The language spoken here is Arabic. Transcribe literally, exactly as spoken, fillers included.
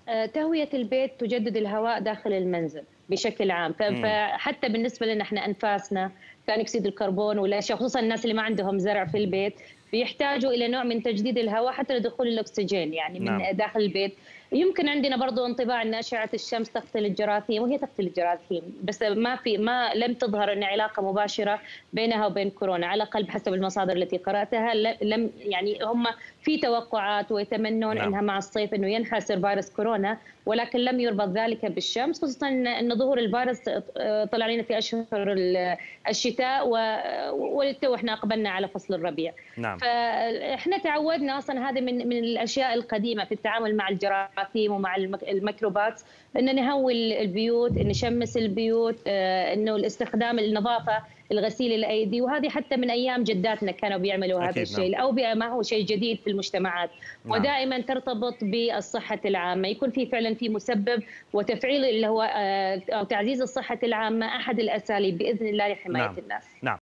آه، تهوية البيت تجدد الهواء داخل المنزل بشكل عام. ف- إمم. فحتى بالنسبة لنا احنا أنفاسنا، ثاني أكسيد الكربون والأشياء، خصوصا الناس اللي ما عندهم زرع في البيت، بيحتاجوا إلى نوع من تجديد الهواء حتى لدخول الأكسجين يعني من نعم. داخل البيت. يمكن عندنا برضو انطباع أن أشعة الشمس تقتل الجراثيم، وهي تقتل الجراثيم، بس ما في ما لم تظهر أن علاقة مباشرة بينها وبين كورونا، على الأقل بحسب المصادر التي قرأتها. ل- لم يعني هم في توقعات ويتمنون نعم. أنها مع الصيف أنه ينحسر فيروس كورونا، ولكن لم يربط ذلك بالشمس، خصوصا أن ظهور الفيروس طلع لنا في أشهر الشتاء، وللتو احنا أقبلنا على فصل الربيع. نعم. فاحنا تعودنا اصلا، هذه من من الاشياء القديمه في التعامل مع الجراثيم ومع المك- الميكروبات، ان نهوي البيوت، ان نشمس البيوت، آه، انه الاستخدام النظافه، الغسيل الايدي، وهذه حتى من ايام جداتنا كانوا بيعملوا هذا أكيد. نعم. الشيء. الاوبئه ما هو شيء جديد في المجتمعات، نعم. ودائما ترتبط بالصحه العامه، يكون في فعلا في مسبب، وتفعيل اللي هو آه، او تعزيز الصحه العامه احد الاساليب باذن الله لحمايه نعم. الناس. نعم.